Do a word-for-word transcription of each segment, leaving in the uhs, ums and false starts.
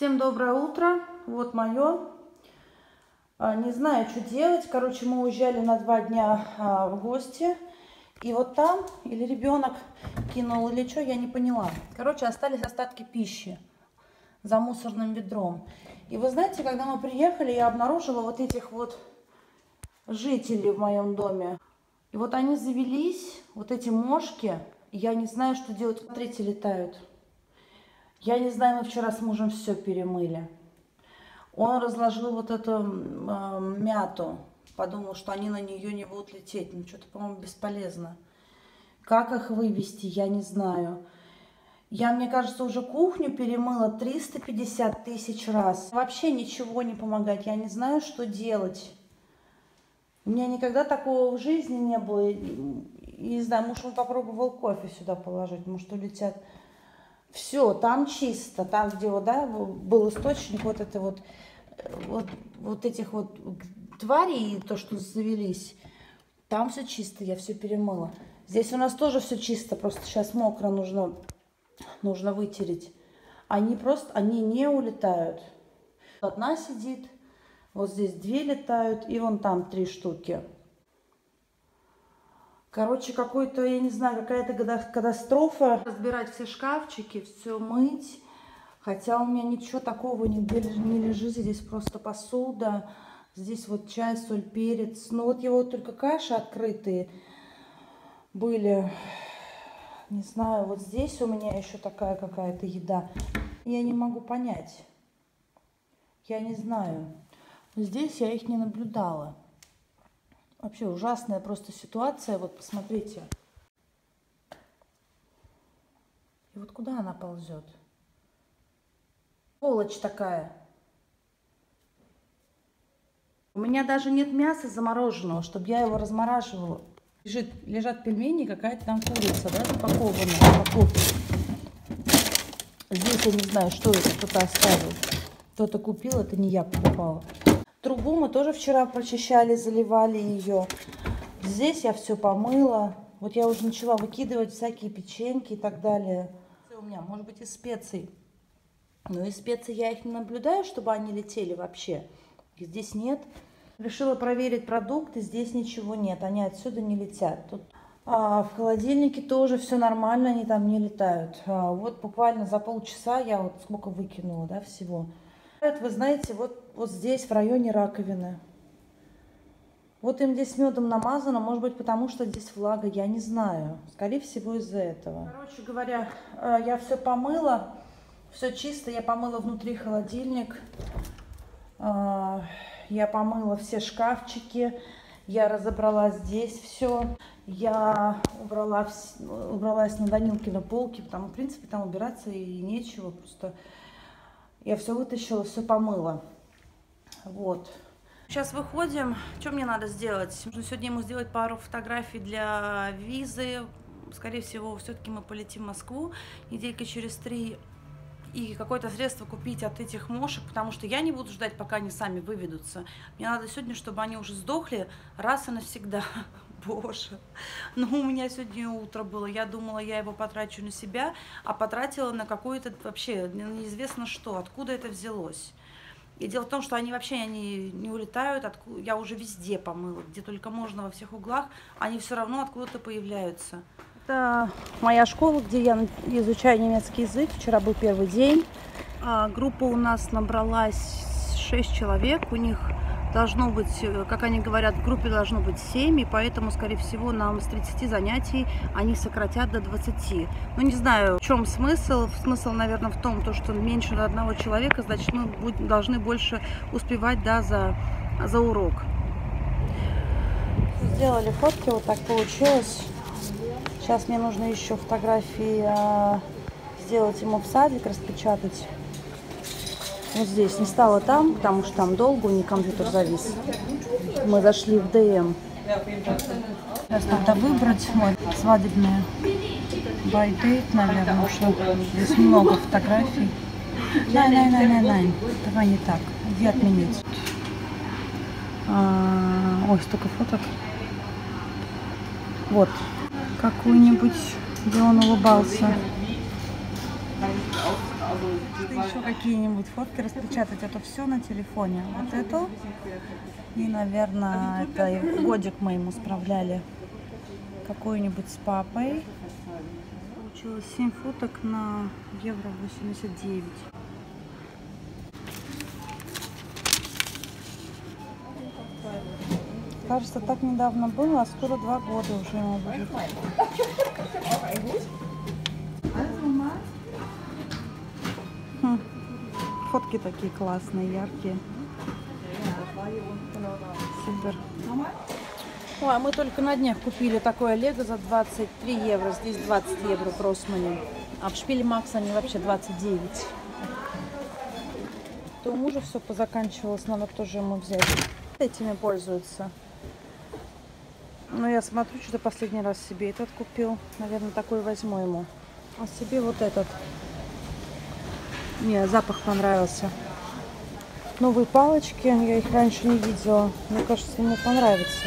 Всем доброе утро. Вот мое. Не знаю, что делать. Короче, мы уезжали на два дня в гости. И вот там или ребенок кинул, или что, я не поняла. Короче, остались остатки пищи за мусорным ведром. И вы знаете, когда мы приехали, я обнаружила вот этих вот жителей в моем доме. И вот они завелись, вот эти мошки. И я не знаю, что делать. Смотрите, летают. Я не знаю, мы вчера с мужем все перемыли. Он разложил вот эту э, мяту. Подумал, что они на нее не будут лететь. Ну, что-то, по-моему, бесполезно. Как их вывести, я не знаю. Я, мне кажется, уже кухню перемыла триста пятьдесят тысяч раз. Вообще ничего не помогает. Я не знаю, что делать. У меня никогда такого в жизни не было. И, не знаю, муж он попробовал кофе сюда положить. Может, улетят. Все, там чисто. Там, где вот, да, был источник вот это вот, вот, вот этих вот тварей, то, что завелись. Там все чисто, я все перемыла. Здесь у нас тоже все чисто, просто сейчас мокро, нужно, нужно вытереть. Они просто, они не улетают. Одна сидит, вот здесь две летают, и вон там три штуки. Короче, какой-то, я не знаю, какая-то катастрофа. Разбирать все шкафчики, все мыть. Хотя у меня ничего такого нигде не лежит. Здесь просто посуда. Здесь вот чай, соль, перец. Ну вот его только каши открытые были. Не знаю, вот здесь у меня еще такая какая-то еда. Я не могу понять. Я не знаю. Здесь я их не наблюдала. Вообще ужасная просто ситуация. Вот посмотрите. И вот куда она ползет? Сволочь такая. У меня даже нет мяса замороженного, чтобы я его размораживала. Лежит, лежат пельмени, какая-то там курица, да, запакованная. Упаковка. Здесь я не знаю, что это кто-то оставил. Кто-то купил, это не я покупала. Трубу мы тоже вчера прочищали, заливали ее. Здесь я все помыла. Вот я уже начала выкидывать всякие печеньки и так далее. У меня, может быть, из специй. Но из специй я их не наблюдаю, чтобы они летели вообще. Их здесь нет. Решила проверить продукты. Здесь ничего нет. Они отсюда не летят. Тут а, в холодильнике тоже все нормально. Они там не летают. А, вот буквально за полчаса я вот сколько выкинула, да, всего. Вы знаете, вот, вот здесь, в районе раковины. Вот им здесь медом намазано, может быть, потому что здесь влага, я не знаю. Скорее всего, из-за этого. Короче говоря, я все помыла, все чисто. Я помыла внутри холодильник. Я помыла все шкафчики. Я разобрала здесь все. Я убрала, убралась на Данилкина полки, потому, в принципе, там убираться и нечего, просто... Я все вытащила, все помыла. Вот. Сейчас выходим. Что мне надо сделать? Нужно сегодня ему сделать пару фотографий для визы. Скорее всего, все-таки мы полетим в Москву недельки через три. И какое-то средство купить от этих мошек, потому что я не буду ждать, пока они сами выведутся. Мне надо сегодня, чтобы они уже сдохли раз и навсегда. Боже, ну у меня сегодня утро было, я думала, я его потрачу на себя, а потратила на какое-то вообще неизвестно что, откуда это взялось. И дело в том, что они вообще они не улетают, откуда, я уже везде помыла, где только можно, во всех углах, они все равно откуда-то появляются. Это моя школа, где я изучаю немецкий язык, вчера был первый день. А, группа у нас набралась шесть человек, у них... Должно быть, как они говорят, в группе должно быть семь, и поэтому, скорее всего, нам с тридцати занятий они сократят до двадцати. Ну, не знаю, в чем смысл. Смысл, наверное, в том, что меньше одного человека, значит, мы будем, должны больше успевать, да, за, за урок. Сделали фотки, вот так получилось. Сейчас мне нужно еще фотографии а, сделать ему в садик, распечатать. Вот здесь, не стало там, потому что там долго, у них компьютер завис. Мы зашли в ДМ. Сейчас надо выбрать вот, свадебные байдейт, наверное, что здесь много фотографий. Най, най, най, най, най. Давай не так. Где отменить? А, ой, столько фоток. Вот. Какую-нибудь, где он улыбался. Еще какие-нибудь фотки распечатать. Это все на телефоне. Вот эту. И, наверное, это и годик мы ему справляли. Какую-нибудь с папой. Получилось семь фоток на евро восемьдесят девять. Кажется, так недавно было, а скоро два года уже ему будет. Хм. Фотки такие классные, яркие. Супер. Ой, мы только на днях купили такое лего за двадцать три евро. Здесь двадцать евро в Росмане. А в Шпиле Макс они вообще двадцать девять. То у мужа все позаканчивалось, надо тоже ему взять. Этими пользуются. Но я смотрю, что последний раз себе этот купил. Наверное, такой возьму ему. А себе вот этот. Мне запах понравился. Новые палочки, я их раньше не видела. Мне кажется, ему понравится.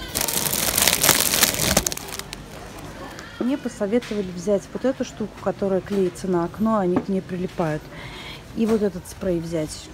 Мне посоветовали взять вот эту штуку, которая клеится на окно, они к ней прилипают. И вот этот спрей взять.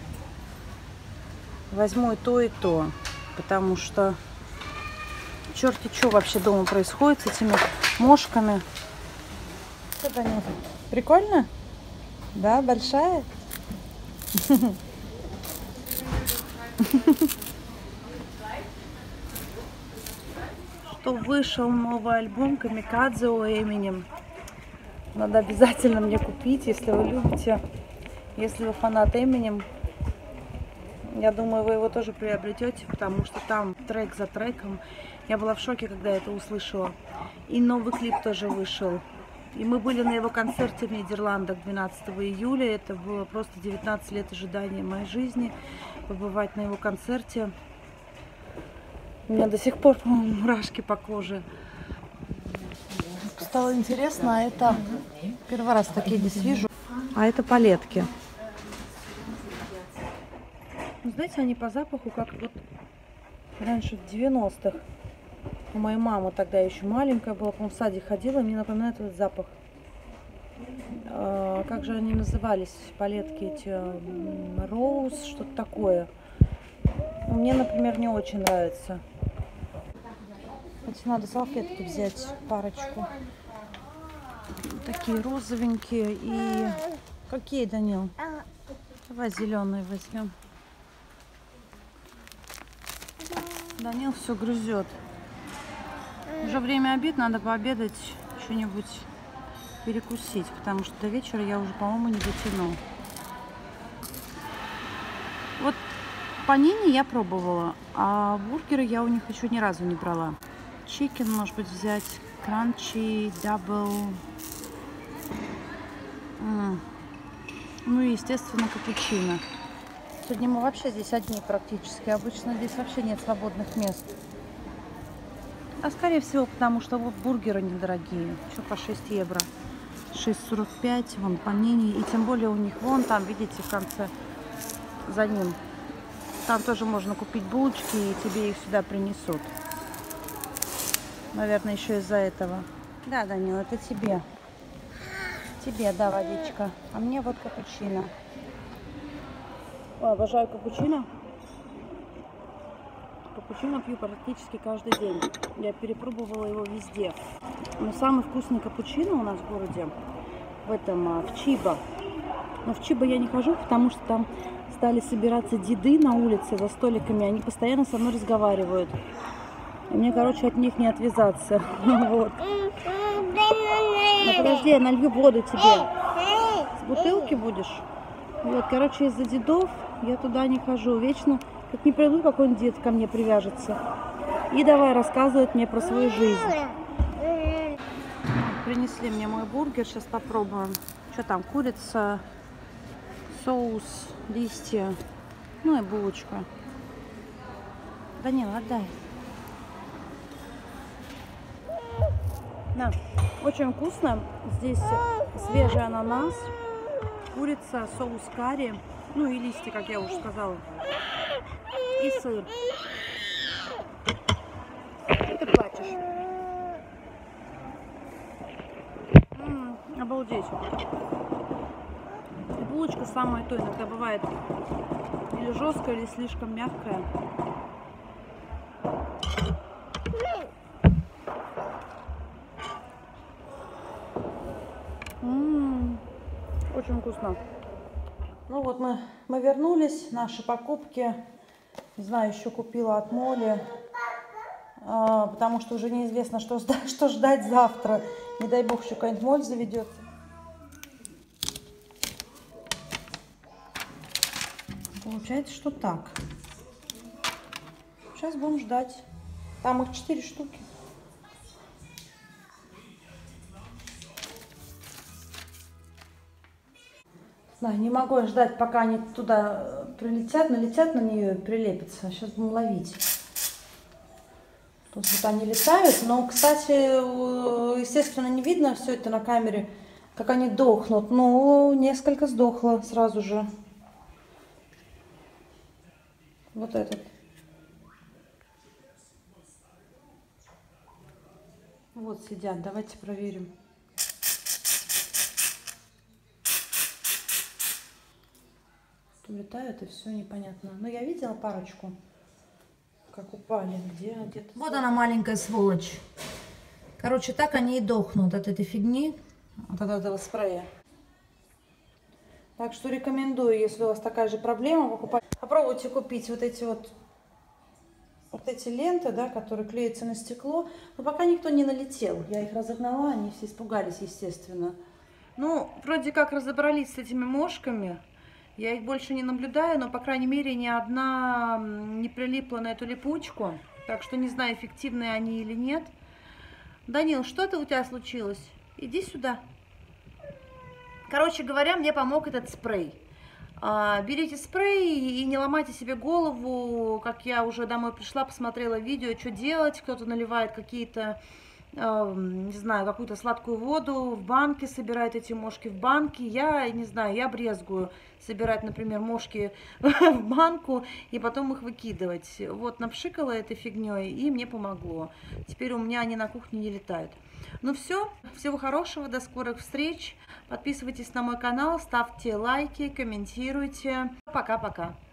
Возьму и то, и то. Потому что черти что вообще дома происходит с этими мошками. Что, Данил? Прикольно? Да, большая? Что вышел новый альбом Камикадзе у Эминем. Надо обязательно мне купить, если вы любите. Если вы фанат Эминем, я думаю, вы его тоже приобретете, потому что там трек за треком. Я была в шоке, когда это услышала. И новый клип тоже вышел. И мы были на его концерте в Нидерландах двенадцатого июля. Это было просто девятнадцать лет ожидания моей жизни. Побывать на его концерте. У меня до сих пор, по-моему, мурашки по коже. Стало интересно, а это первый раз такие здесь вижу. А это палетки. Знаете, они по запаху, как вот раньше в девяностых. У моей мамы тогда еще маленькая была, по-моему, в саде ходила, и мне напоминает этот запах. А, как же они назывались, палетки эти? Роуз, что-то такое. Мне, например, не очень нравится. Кстати, надо салфетки взять, парочку. Такие розовенькие и... Какие, Данил? Давай зеленые возьмем. Данил все грызет. Уже время обед, надо пообедать, что-нибудь перекусить, потому что до вечера я уже, по-моему, не дотяну. Вот панини я пробовала, а бургеры я у них еще ни разу не брала. Чикен, может быть, взять, кранчи, дабл. Ну и, естественно, капучино. Сегодня мы вообще здесь одни практически. Обычно здесь вообще нет свободных мест. А скорее всего, потому что вот бургеры недорогие. Что по шесть евро. шесть сорок пять, вон панини. И тем более у них вон там, видите, в конце, за ним. Там тоже можно купить булочки, и тебе их сюда принесут. Наверное, еще из-за этого. Да, Данил, это тебе. Тебе, да, водичка. А мне вот капучино. Ой, обожаю капучино. Капучино пью практически каждый день. Я перепробовала его везде. Но самый вкусный капучино у нас в городе, в этом, в Чибо. Но в Чибо я не хожу, потому что там стали собираться деды на улице за столиками. Они постоянно со мной разговаривают. И мне, короче, от них не отвязаться. Вот. Ну, подожди, я налью воду тебе. С бутылки будешь? Вот, короче, из-за дедов я туда не хожу. Вечно, как не приду, какой-нибудь дед ко мне привяжется. И давай рассказывать мне про свою жизнь. Принесли мне мой бургер, сейчас попробуем. Что там, курица, соус, листья, ну и булочка. Данил, отдай. Да, очень вкусно. Здесь свежий ананас, курица, соус карри, ну и листья, как я уже сказала, и сыр. И ты плачешь. М-м, обалдеть. булочка самое то, иногда бывает или жесткая, или слишком мягкая. М-м-м, очень вкусно. Ну вот мы, мы вернулись, наши покупки. Не знаю, еще купила от Моли, а, потому что уже неизвестно, что, что ждать завтра. Не дай бог, еще какая-нибудь моль заведется. Получается, что так. Сейчас будем ждать. Там их четыре штуки. Знаю, не могу ждать, пока они туда прилетят, налетят на нее и прилепятся. Сейчас будем ловить. Тут вот они летают, но, кстати, естественно, не видно все это на камере, как они дохнут. Ну, несколько сдохло сразу же. Вот этот. Вот сидят, давайте проверим. Улетают и все непонятно. Но я видела парочку, как упали, где где-то. Вот она, маленькая сволочь. Короче, так они и дохнут от этой фигни, от этого спрея. Так что рекомендую, если у вас такая же проблема, покупать. Попробуйте купить вот эти вот, вот эти ленты, да, которые клеятся на стекло. Но пока никто не налетел. Я их разогнала, они все испугались, естественно. Ну, вроде как разобрались с этими мошками. Я их больше не наблюдаю, но, по крайней мере, ни одна не прилипла на эту липучку. Так что не знаю, эффективные они или нет. Данил, что-то у тебя случилось? Иди сюда. Короче говоря, мне помог этот спрей. А, берите спрей и не ломайте себе голову. Как я уже домой пришла, посмотрела видео, что делать. Кто-то наливает какие-то... не знаю, какую-то сладкую воду в банке, собирает эти мошки в банке. Я не знаю, я брезгую собирать, например, мошки в банку и потом их выкидывать. Вот, напшикала этой фигней, и мне помогло. Теперь у меня они на кухне не летают. Ну все, всего хорошего, до скорых встреч. Подписывайтесь на мой канал, ставьте лайки, комментируйте. Пока-пока.